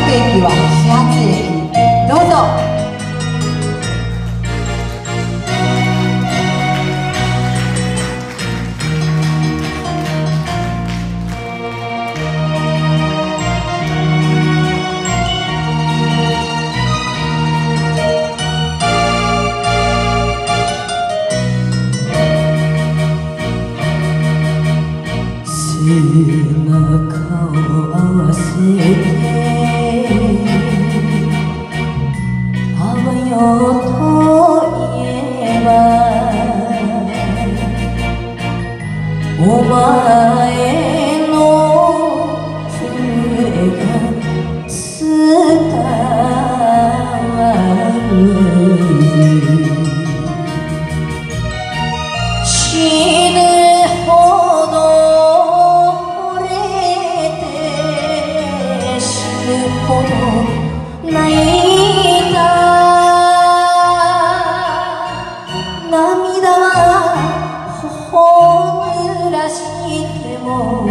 駅は始発駅。どうぞ。 背中を合わせてあわよといえばお前の声が伝わる死ぬほどほど泣いた涙は頬濡らしても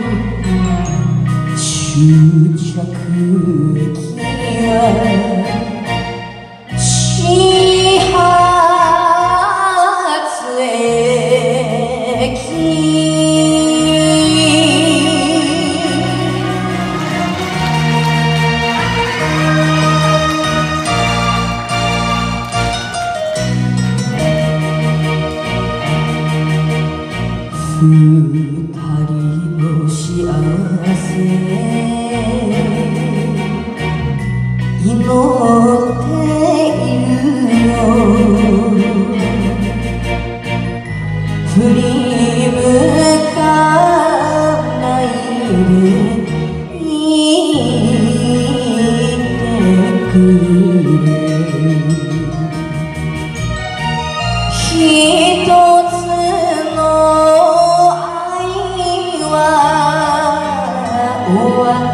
終着駅は始発駅二人の幸せ祈っているよ振り向かないでいてくれ一つ終わ